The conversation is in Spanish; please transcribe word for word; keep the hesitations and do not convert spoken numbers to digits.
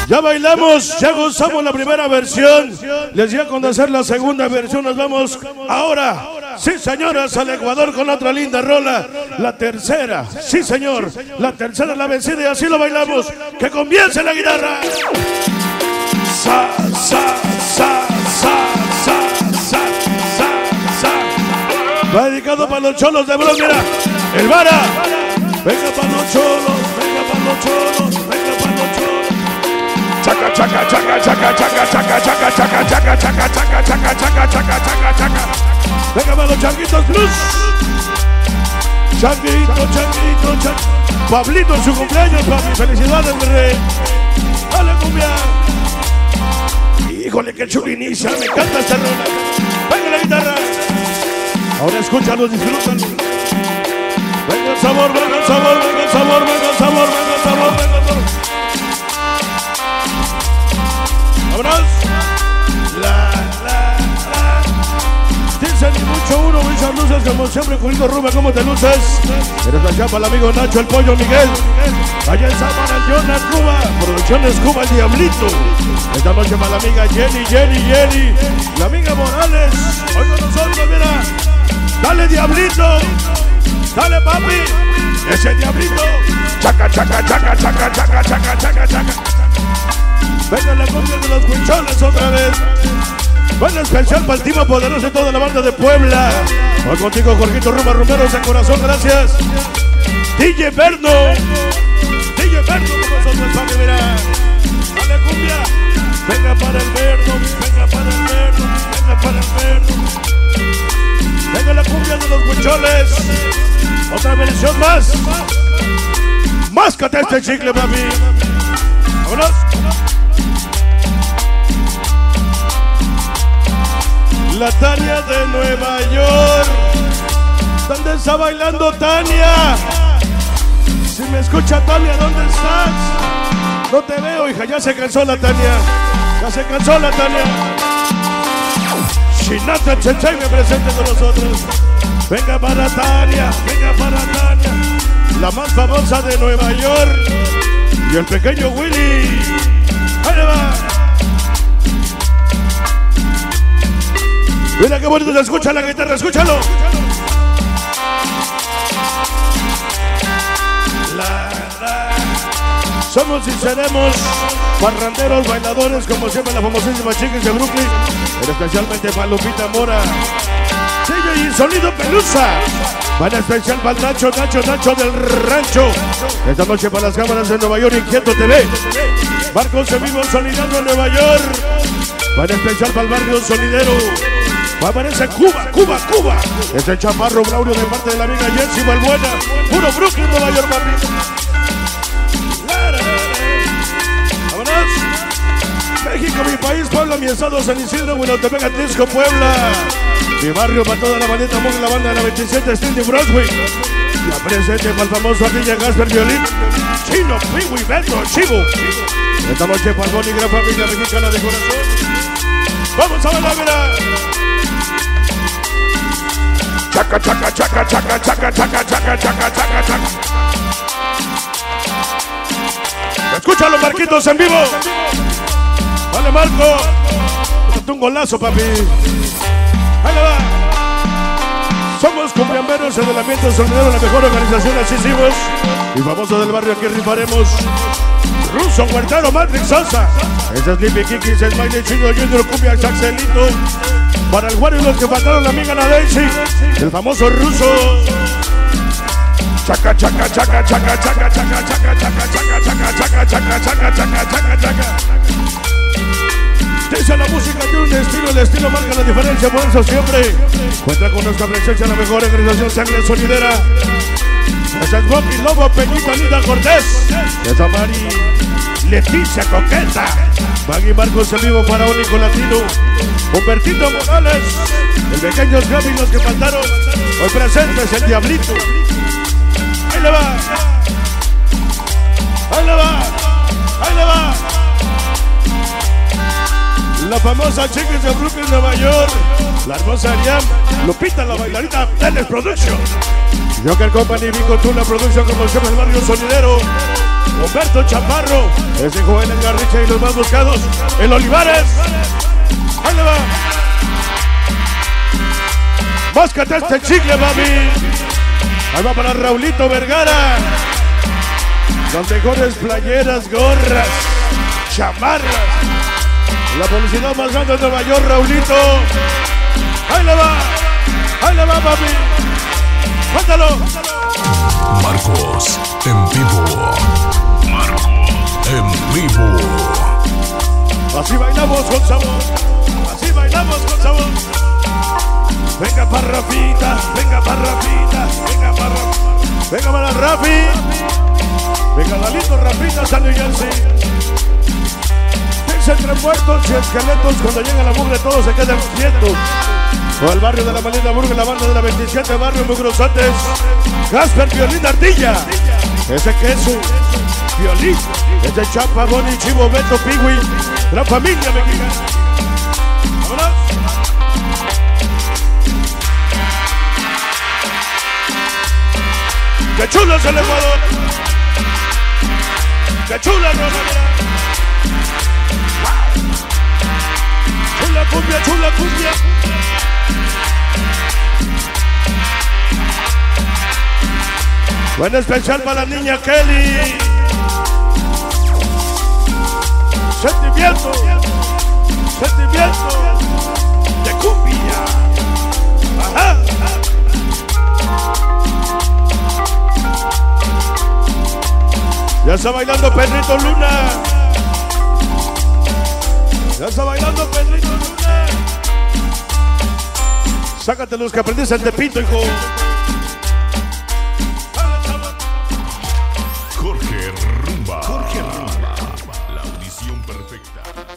Ya bailamos, ya gozamos la primera versión. Les voy a conocer la segunda versión. Nos vamos ahora, sí señoras, al Ecuador con otra linda rola. La tercera, sí señor, la tercera la vencida y así lo bailamos. Que comience la guitarra. Sa, sa, sa, sa, sa, sa, sa, sa. Va dedicado para los cholos de Bronx, mira. El Vara. Venga para los cholos, venga para los cholos, venga para los cholos. Chaca, chaca, chaca, chaca, chaca, chaca, chaca, chaca, chaca, chaca, chaca, chaca, chaca, chaca, chaca, chaca. Venga para los changuitos plus. Changuito, changuito, changuito. Pablito en su cumpleaños, papi. Felicidades, mi rey. Dale, cumbia. Híjole, qué chulo inicia. Me encanta esta rola. Venga la guitarra. Ahora escúchalo, disfrútalo. Venga el sabor, venga el sabor, venga el sabor, venga el sabor, venga el sabor, venga el sabor. ¡Vámonos! La, la, la. Dicen y mucho uno, muchas luces, como siempre, Julito Rubia, ¿cómo te luces? Eres la chapa, el amigo Nacho, el pollo Miguel. Allá en Samara, Jonas, Cuba. Producciones Cuba, el Diablito. Esta noche para la amiga Jenny, Jenny, Jenny. La amiga Morales. Hoy con nosotros, mira. Dale, Diablito. Dale, papi. Ese Diablito. Chaca, chaca, chaca, chaca, chaca, chaca, chaca, chaca. Venga la cumbia de los huicholes otra vez. Bueno, especial para el timo poderoso de toda la banda de Puebla. Hoy contigo, Jorgito Ruma Rumeros de corazón, gracias. D J Berno. D J Berno con nosotros, papi, mira. Dale, cumbia. Venga para el Berno, venga para el Berno, venga para el Berno. Venga la cumbia de los huicholes. Otra versión más. Máscate este chicle, papi. Vámonos. La Tania de Nueva York. ¿Dónde está bailando Tania? Si me escucha Tania, ¿dónde estás? No te veo, hija, ya se cansó la Tania. Ya se cansó la Tania. Shinata Chechay me presente con nosotros. Venga para Tania, venga para Tania. La más famosa de Nueva York. Y el pequeño Willy. Ahí va. Mira qué bonito se escucha la guitarra, escúchalo. La, la. Somos y seremos parranderos, bailadores, como siempre la famosísima Chiquis de Brooklyn, pero especialmente para Lupita Mora. Sí, y Sonido Pelusa. Van especial para el Nacho, Nacho, Nacho del Rancho. Esta noche para las cámaras de Nueva York, Inquieto T V. Marcos en vivo, Sonidando en Nueva York. Van especial para el barrio Sonidero. Va a aparecer Cuba, Cuba, Cuba. Es el Chaparro Braulio de parte de la amiga Jensi Balbuena. Puro Brooklyn, Nueva York, papi. Vámonos. México, mi país, Puebla, mi estado, San Isidro, Huinotepec, Atlisco, Puebla. Mi barrio para toda la bandita, la banda de la veintisiete Street de Broadway. Y a presente para el famoso Ardilla Gasper Violín. Chino, Piwi, Beto, Chivo. Esta noche para Bonnie, gran familia mexicana de corazón. Vamos a bailar, mira. Chaca, chaca, chaca, chaca, chaca, chaca, chaca, chaca, chaca, chaca. Escúchalo, Marquitos, en vivo. Vale, Marco. Ponte un golazo, papi. Ahí le va. Somos cumbiamberos en el ambiente sonidero, la mejor organización, así hicimos. Y famoso del barrio, aquí rifaremos. Ruso, Huertero, Matrix, Sosa. Ese es Sleepy Kiki, Smiley, Chino, Junior, Cumbia, Saxelito. Para el Juan y los que faltaron, la amiga Nadesi. El famoso Ruso. Chaca, chaca, chaca, chaca, chaca, chaca, chaca, chaca, chaca, chaca, chaca, chaca, chaca, chaca, chaca, chaca. Dice la música tiene un estilo, el estilo marca la diferencia, por eso siempre cuenta con nuestra presencia, la mejor organización sangre sonidera. Esa es Rocky Lobo, Peñita, Linda Cortés. Esa Mari, Leticia Coqueta. Maggie Marcos en vivo para Único Latino. Humbertito Morales. El pequeño Gaby, los que faltaron. Hoy presentes el Diablito. Ahí le va. Ahí le va. Ahí le va. La famosa Chiquis de Brooklyn, Nueva York. La hermosa Ariam. Lupita, la bailarina Teles Production. Joker Company, Vico Tuna Production, como siempre el barrio sonidero. Humberto Chaparro, ese joven en Garricha y los más buscados, el Olivares. Ahí le va. Báscate este chicle, mami. Ahí va para Raulito Vergara. Las mejores playeras, gorras, chamarras. La publicidad más grande de Nueva York, Raulito. Ahí le va. Ahí le va, mami. Cuéntalo. Marcos en vivo. Marcos en vivo. Así bailamos con sabor. Así bailamos con sabor. Venga para Rafita, venga para Rafita, venga para Rafita. Venga para Rafi. Venga Dalito, Rafita, San Luis Jersey. Piensa entre muertos y esqueletos. Cuando llega la mugre todos se quedan quietos. O el barrio de la Malinda Burga, la banda de la veintisiete, barrio Mugrosotes. Gasper, Violín, Ardilla. Ese queso, Violín. Ese Chapa, Boni, Chivo, Beto, Pigui. La familia mexicana. ¡Vámonos! ¡Qué chulo es el Ecuador! ¡Qué chula Rosa! ¡Chula cumbia, chula cumbia! Buen especial para la niña Kelly. Sentimiento, sentimiento de cumbia. Ajá. Ya está bailando Pedrito Luna. Ya está bailando Pedrito Luna. Sácate los que aprendiste en Tepito, hijo. Jorge Rumba. Jorge Rumba. La audición perfecta.